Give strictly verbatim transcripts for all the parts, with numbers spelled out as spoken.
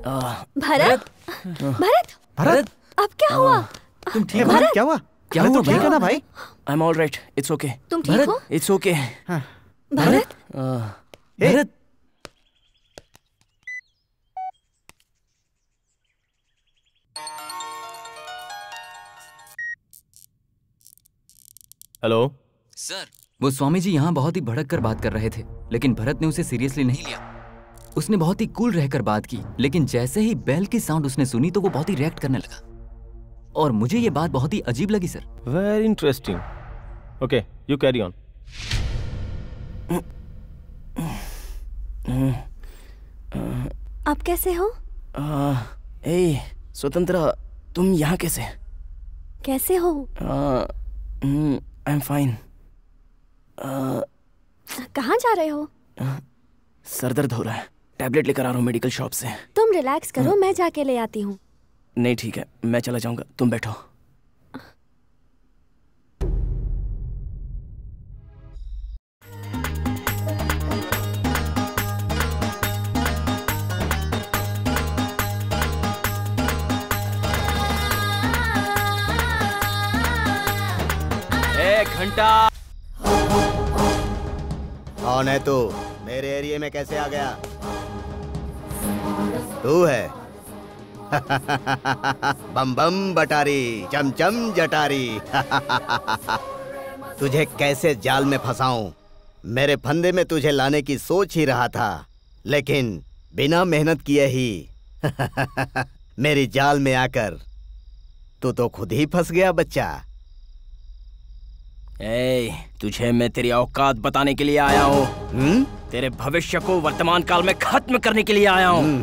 भरत, भरत, भरत, अब क्या हुआ? तुम ठीक हो? क्या हुआ? क्या हुआ? ठीक है ना भाई? I am all right, it's okay. तुम ठीक हो? It's okay. Bharat, Bharat, hello sir, वो स्वामी जी यहाँ बहुत ही भड़क कर बात कर रहे थे, लेकिन भरत ने उसे सीरियसली नहीं लिया। उसने बहुत ही कूल रहकर बात की, लेकिन जैसे ही बेल की साउंड उसने सुनी तो वो बहुत ही रिएक्ट करने लगा, और मुझे ये बात बहुत ही अजीब लगी sir. Very interesting. Okay, you carry on. आप कैसे हो? ए स्वतंत्रा, तुम यहाँ कैसे? कैसे हो? I am fine. कहाँ जा रहे हो? सर दर्द हो रहा है, टैबलेट लेकर आ रहा हूँ मेडिकल शॉप से। तुम रिलैक्स करो, मैं जाके ले आती हूँ। नहीं ठीक है, मैं चला जाऊंगा, तुम बैठो। एक घंटा। कौन है तू? मेरे एरिया में कैसे आ गया? तू है? बम बम बटारी, चमचम जटारी। तुझे कैसे जाल में फंसाऊं? मेरे फंदे में तुझे लाने की सोच ही रहा था, लेकिन बिना मेहनत किए ही मेरी जाल में आकर तू तो खुद ही फंस गया बच्चा। ए, तुझे मैं तेरी औकात बताने के लिए आया हूँ। तेरे भविष्य को वर्तमान काल में खत्म करने के लिए आया हूँ।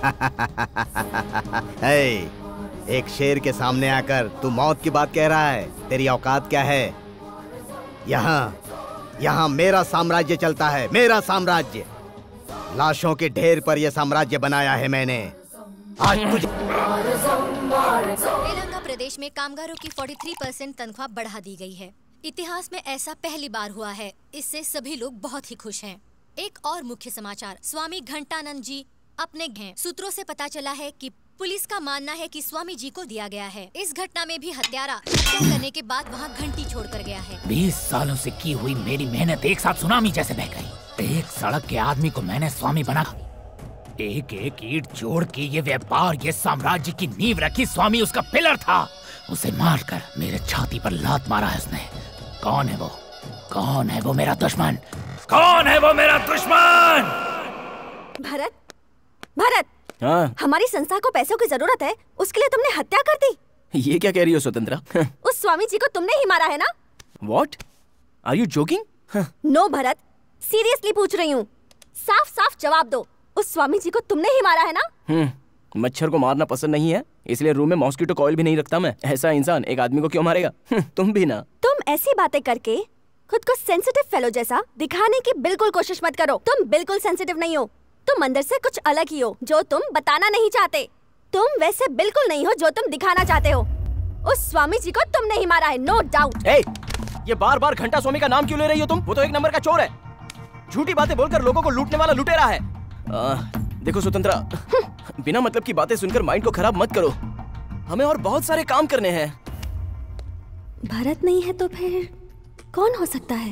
एक शेर के सामने आकर तू मौत की बात कह रहा है? तेरी औकात क्या है? यहाँ यहाँ मेरा साम्राज्य चलता है, मेरा साम्राज्य। लाशों के ढेर पर यह साम्राज्य बनाया है मैंने। आज तुझे तेलंगाना प्रदेश में कामगारों की तैंतालीस परसेंट तनख्वाह बढ़ा दी गई है। इतिहास में ऐसा पहली बार हुआ है। इससे सभी लोग बहुत ही खुश हैं। एक और मुख्य समाचार, स्वामी घंटानंद जी अपने हैं। सूत्रों से पता चला है कि पुलिस का मानना है कि स्वामी जी को दिया गया है। इस घटना में भी हत्यारा हत्या करने के बाद वहां घंटी छोड़कर गया है। बीस सालों से की हुई मेरी मेहनत एक साथ सुनामी जैसे बह गई। एक सड़क के आदमी को मैंने स्वामी बना, एक एक ईंट जोड़ के ये व्यापार, ये साम्राज्य की नींव रखी। स्वामी उसका पिलर था। उसे मारकर मेरे छाती पर लात मारा है उसने। कौन है वो? कौन है वो मेरा दुश्मन? कौन है वो मेरा दुश्मन? भरत, भरत, हाँ? हमारी संस्था को पैसों की जरूरत है, उसके लिए तुमने हत्या कर दी। ये क्या कह रही हो स्वतंत्रा? उस स्वामी जी को तुमने ही मारा है ना? What? Are you joking? No Bharat, seriously पूछ रही हूँ। साफ साफ जवाब दो। उस स्वामी जी को तुमने ही मारा है ना? हम्म, मच्छर को मारना पसंद नहीं है, इसलिए रूम में मॉस्किटो कॉइल भी नहीं रखता मैं। ऐसा इंसान एक आदमी को क्यों मारेगा? तुम भी ना। तुम ऐसी बातें करके खुद को सेंसिटिव फेलो जैसा दिखाने की बिल्कुल कोशिश मत करो। तुम बिल्कुल सेंसिटिव नहीं हो। तुम अंदर से कुछ अलग ही हो जो तुम बताना नहीं चाहते। तुम वैसे बिल्कुल नहीं हो जो तुम दिखाना चाहते हो। उस स्वामी जी को तुमने ही मारा है, नो डाउट। ए, ये बार बार घंटा स्वामी का नाम क्यों ले रही हो तुम? वो तो एक नंबर का चोर है। झूठी बातें बोलकर लोगों को लूटने वाला लुटेरा है। आ, देखो स्वतंत्रा, बिना मतलब की बातें सुनकर माइंड को खराब मत करो। हमें और बहुत सारे काम करने हैं। भरत नहीं है तो फिर कौन हो सकता है?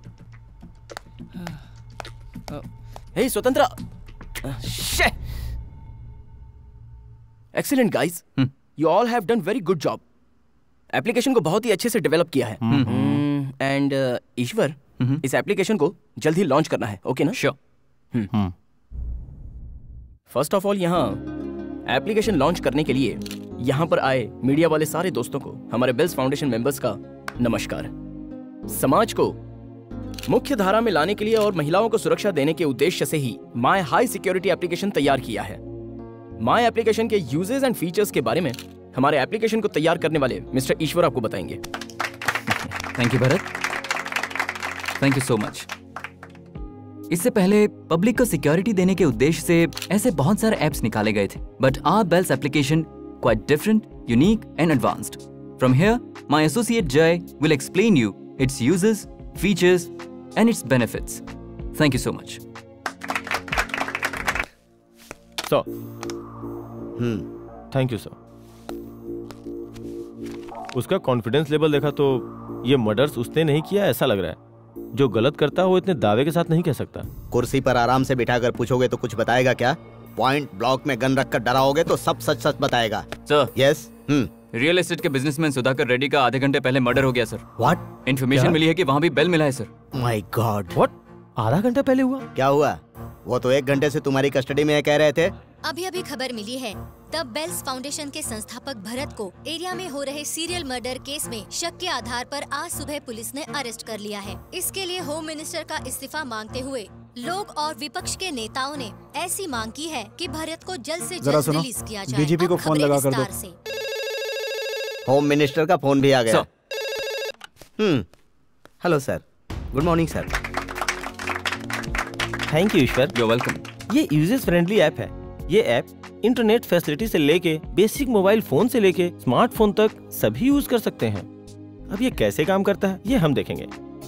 Hey Swatantra, excellent guys, you all have done very good job. Application को बहुत ही अच्छे से डेवलप किया है। एंड ईश्वर, इस एप्लीकेशन को जल्द ही लॉन्च करना है, ओके ना? श्योर। फर्स्ट ऑफ ऑल, यहाँ एप्लीकेशन लॉन्च करने के लिए यहाँ पर आए मीडिया वाले सारे दोस्तों को, हमारे बेल्स फाउंडेशन मेंबर्स का नमस्कार। समाज को मुख्य धारा में लाने के लिए और महिलाओं को सुरक्षा देने के उद्देश्य से ही माय हाई सिक्योरिटी एप्लीकेशन तैयार किया है। माय एप्लीकेशन के यूजेस एंड फीचर्स के बारे में हमारे एप्लीकेशन को तैयार करने वाले मिस्टर ईश्वर आपको बताएंगे। Thank you Bharat, thank you so much. इससे पहले पब्लिक को सिक्योरिटी देने के उद्देश्य से ऐसे बहुत सारे एप्स निकाले गए थे, but our Bells application quite different, unique and advanced. From here my associate Jay will explain you its uses, features, and its benefits. Thank you so much. So, hmm thank you sir. उसका confidence level देखा तो ये murders उसने नहीं किया ऐसा लग रहा है। जो गलत करता है वो इतने दावे के साथ नहीं कह सकता। कुर्सी पर आराम से बिठाकर पूछोगे तो कुछ बताएगा क्या? पॉइंट ब्लॉक में गन रखकर डराओगे तो सब सच सच बताएगा। Sir yes hmm real estate के बिजनेसमैन सुधाकर रेड्डी का आधे घंटे पहले मर्डर हो गया सर। व्हाट? इन्फॉर्मेशन मिली है कि वहाँ भी बेल मिला है सर। My God, what? आधा घंटा पहले हुआ? क्या हुआ? वो तो एक घंटे से तुम्हारी कस्टडी में है कह रहे थे। अभी अभी खबर मिली है, तब बेल्स फाउंडेशन के संस्थापक भरत को एरिया में हो रहे सीरियल मर्डर केस में शक के आधार पर आज सुबह पुलिस ने अरेस्ट कर लिया है। इसके लिए होम मिनिस्टर का इस्तीफा मांगते हुए लोग और विपक्ष के नेताओं ने ऐसी मांग की है कि भरत को जल्द से जल्द रिलीज किया जाए। डीजीपी को फोन लगा कर दो। होम मिनिस्टर का फोन भी आ गया। Hmm hello sir, good morning sir. Thank you Ishwar. You welcome. ये यूजर्स फ्रेंडली ऐप है। ये ऐप इंटरनेट फैसिलिटी से लेके बेसिक मोबाइल फोन से लेके स्मार्टफोन तक सभी यूज कर सकते हैं। अब ये कैसे काम करता है ये हम देखेंगे।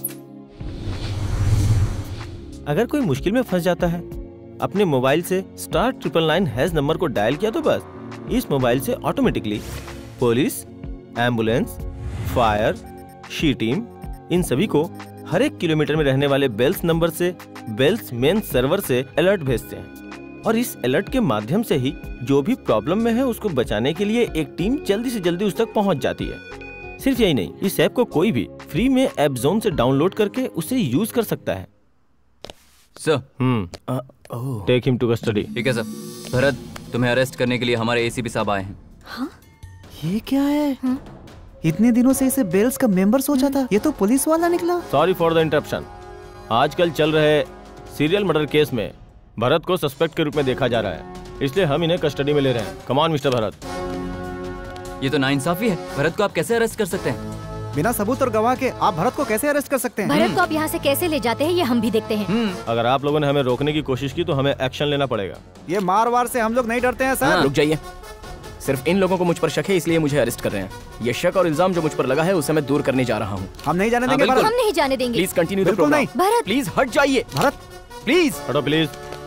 अगर कोई मुश्किल में फंस जाता है, अपने मोबाइल से star triple nine hash number को डायल किया तो बस इस मोबाइल से automatically police, ambulance, fire, she team इन सभी को हर एक किलोमीटर में रहने वाले बेल्स नंबर से बेल्स मेन सर्वर से अलर्ट भेजते हैं और इस अलर्ट के माध्यम से ही जो भी प्रॉब्लम में है उसको बचाने के लिए एक टीम जल्दी से जल्दी उस तक पहुंच जाती है। सिर्फ यही नहीं, इस ऐप को कोई भी फ्री में ऐप जोन से डाउनलोड करके उसे यूज कर सकता है। Sir hmm take him to custody. ठीक है सर। भरत, तुम्हें अरेस्ट करने के लिए हमारे एसीपी साहब आए हैं। हाँ? ये क्या है? हाँ? इतने दिनों से इसे बेल्स का मेंबर सोचा था, ये तो पुलिस वाला निकला। Sorry for the interruption. आजकल चल रहे सीरियल मर्डर केस में भरत को सस्पेक्ट के रूप में देखा जा रहा है, इसलिए हम इन्हें कस्टडी में ले रहे हैं। Come on mister Bharat. ये तो नाइंसाफी है। भरत को आप कैसे अरेस्ट कर सकते हैं? बिना सबूत और गवाह के आप भरत को कैसे अरेस्ट कर सकते हैं? भरत को आप यहाँ से कैसे ले जाते हैं ये हम भी देखते हैं। अगर आप लोगों ने हमें रोकने की कोशिश की तो हमें एक्शन लेना पड़ेगा। ये मार वार से हम लोग नहीं डरते हैं सर। रुक जाइए, सिर्फ इन लोगों को मुझ पर शक है इसलिए मुझे अरेस्ट कर रहे हैं। ये शक और इल्जाम जो मुझ पर लगा है उसे मैं दूर करने जा रहा हूँ। हम नहीं जाने देंगे भरत। हम नहीं जाने देंगे। प्लीज कंटिन्यू द बिल्कुल प्रोग्राम। नहीं। भरत प्लीज हट जाइए। भरत प्लीज हटो प्लीज।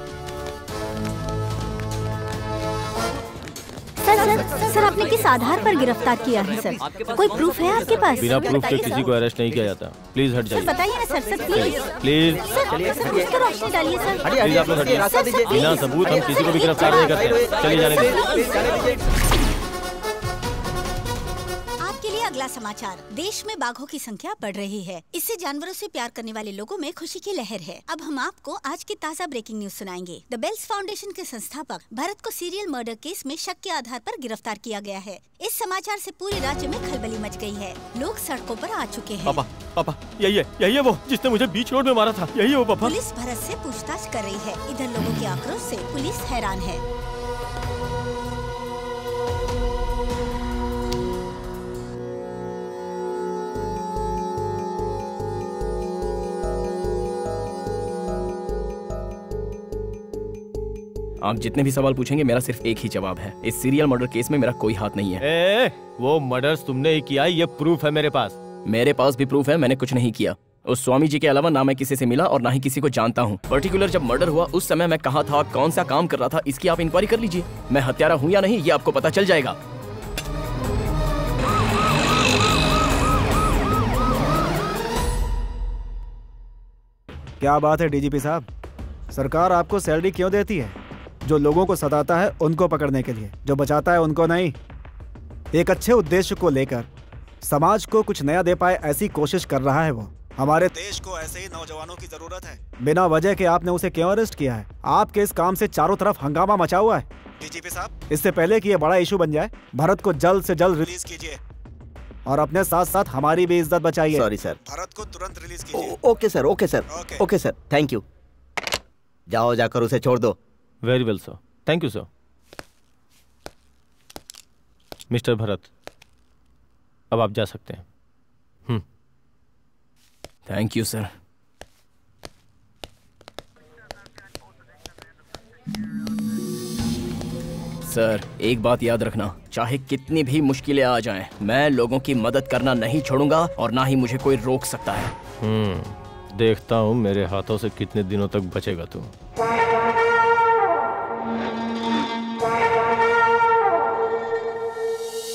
सर सर सर आपने किस आधार पर गिरफ्तार किया है सर? कोई प्रूफ है आपके पास? बिना प्रूफ के किसी को अरेस्ट नहीं किया जाता। प्लीज हट जाइए। बताइए ना sir. Sir please please sir कुछ तो रोशनी डालिए सर। प्लीज आप लोग हटिए। बिना सबूत हम किसी को भी गिरफ्तार नहीं करते। चलिए जाने दीजिए। अगला समाचार। देश में बाघों की संख्या बढ़ रही है। इससे जानवरों से प्यार करने वाले लोगों में खुशी की लहर है। अब हम आपको आज की ताज़ा ब्रेकिंग न्यूज सुनाएंगे। द बेल्स फाउंडेशन के संस्थापक भरत को सीरियल मर्डर केस में शक के आधार पर गिरफ्तार किया गया है। इस समाचार से पूरे राज्य में खलबली मच गई है। लोग सड़कों पर आ चुके हैं। पापा पापा यही है यही है वो जिसने मुझे बीच रोड में मारा था। यही है वो पापा। पुलिस भरत से पूछताछ कर रही है। इधर लोगों के आक्रोश से पुलिस हैरान है। आप जितने भी सवाल पूछेंगे मेरा सिर्फ एक ही जवाब है। इस सीरियल मर्डर केस में मेरा कोई हाथ नहीं है। ए, वो मर्डर्स तुमने ही किया, ये प्रूफ है मेरे पास। मेरे पास भी प्रूफ है, मैंने कुछ नहीं किया। उस स्वामी जी के अलावा ना मैं किसी से मिला और ना ही किसी को जानता हूँ। पर्टिकुलर जब मर्डर हुआ उस समय मैं कहाँ था, कौन सा काम कर रहा था, इसकी आप इंक्वायरी कर लीजिए। मैं हत्यारा हूँ या नहीं ये आपको पता चल जाएगा। क्या बात है डीजीपी साहब, सरकार आपको सैलरी क्यों देती है? जो लोगों को सताता है उनको पकड़ने के लिए, जो बचाता है उनको नहीं। एक अच्छे उद्देश्य को लेकर समाज को कुछ नया दे पाए ऐसी कोशिश कर रहा है वो। हमारे देश को ऐसे ही नौजवानों की जरूरत है। बिना वजह के आपने उसे क्यों अरेस्ट किया है? आपके इस काम से चारों तरफ हंगामा मचा हुआ है। डीजीपी साहब, इससे पहले कि ये बड़ा इशू बन जाए, भरत को जल्द से जल्द रिलीज कीजिए और अपने साथ साथ हमारी भी इज्जत बचाइए। Sorry sir. भरत को तुरंत रिलीज कीजिए। Okay sir, okay sir, okay sir, thank you. जाओ जाकर उसे छोड़ दो। Very well sir, thank you sir. Mister Bharat, अब आप जा सकते हैं। Hmm thank you sir. Sir एक बात याद रखना, चाहे कितनी भी मुश्किलें आ जाएं, मैं लोगों की मदद करना नहीं छोड़ूंगा और ना ही मुझे कोई रोक सकता है। हम्म देखता हूँ मेरे हाथों से कितने दिनों तक बचेगा तू।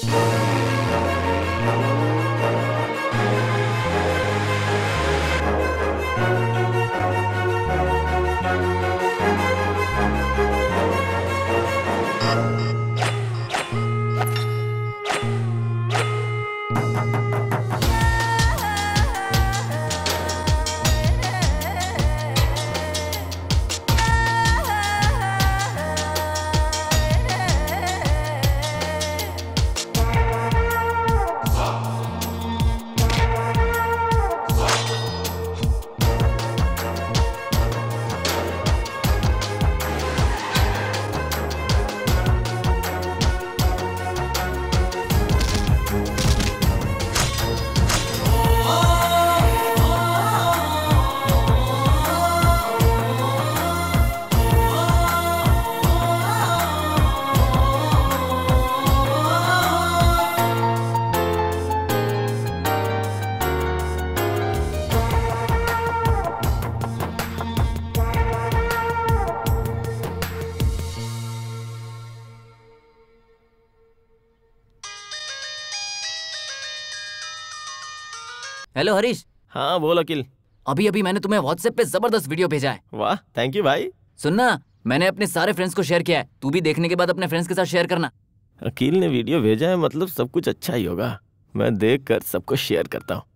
हेलो हरीश। हाँ बोल अकिल। अभी अभी मैंने तुम्हें व्हाट्सएप पे जबरदस्त वीडियो भेजा है। वाह थैंक यू भाई। सुनना, मैंने अपने सारे फ्रेंड्स को शेयर किया है, तू भी देखने के बाद अपने फ्रेंड्स के साथ शेयर करना। अकील ने वीडियो भेजा है मतलब सब कुछ अच्छा ही होगा। मैं देख कर सबको शेयर करता हूँ।